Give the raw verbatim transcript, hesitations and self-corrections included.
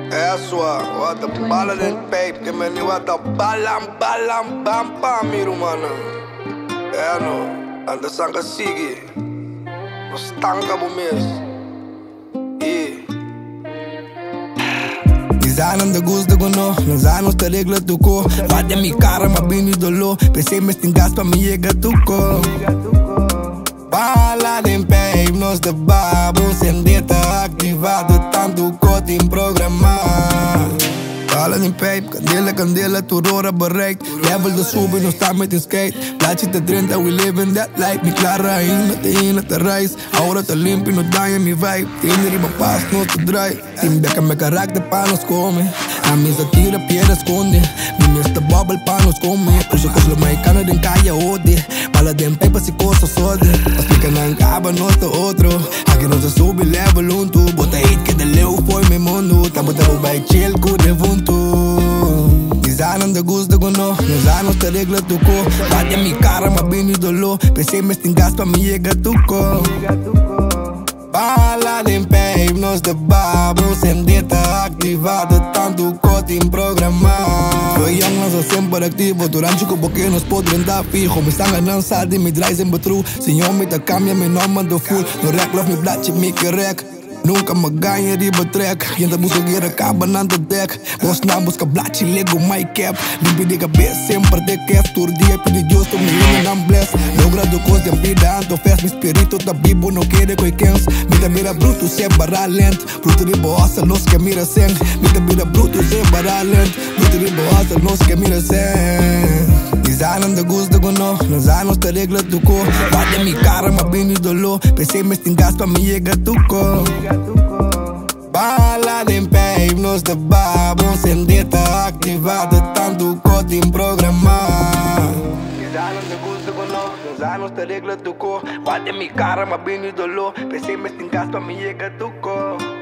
Eso, what the Bala Den Pipe, que me ni what the balam, balam, bam, bam, miro, mano. É, no, anda sanga sigue, no stanca bo mes. E Design de gusto con no, nos anos te regla tu co. Vade mi cara, ma bini dolo. Pensei me stingas pa mi llega tu co. Bala Den Pipe, nos de babo, sendeta activado, tanto cote in programma. Bala Den Pipe, candela, candela, tu rora bereikt. Level de sube, no sta met een skate. Plaatje te trenta, we live in that life. Mi clara in, met de in, met de reis. Ahora te limpio, no daña mi vibe. Tiene riba pas, no te dry. Sin beca me carácter pa' nos come. A mí se tira, piedra esconde. Mi mister Bubble pa' nos come. Puxa com os mexicanos den calle ode. Bala Den Pipe si cosa sode. Explica na encaba, no te outro. Aqui não se sube, level um tu. Bota hit que de leu foi meu mundo. Tá botando vai chill, cu de vunto. Design de gusto con no, nos anos te regla tu co. Vade mi cara, ma bini dolo. Pensei me stingas pa mi llega tu co. Bala Den Pipe, nos de babo, sendeta activado, tanto cote in programma. Soy young, no soy sempre activo, durante o porque nos podem dar fijo. Me están ganando saldi, mi drive sempre true. Senhor, me te cambia, mi nome do full. No rec, love me black, me que rec. Nunca me ganha de betrek. Gente busca guerra, acaba na deck. Vos não busca black, lego my cap. Limpi de cabeça, sempre de cap. Tur dia pedi Deus, tu me lindo, não bless. Logra do cos de vida, anto fez. Mi espírito tá vivo, não quer coi quens. Me da mira bruto, se barra lento. Bruto de boassa, los que mira sen. Me da mira bruto, se barra lento. Bruto de boassa, los que mira sen. Design de gusto con no, nos anos te regla tu co. Vade mi cara, ma bini dolo. Pensei me stingas pa mi llega tu co. Bala Den Pipe, nos de babo, sendeta activado, tanto cote in programma. Design de gusto con no, nos anos te regla tu co. Vade mi cara, ma bini dolo. Pensei me stingas pa mi llega tu co.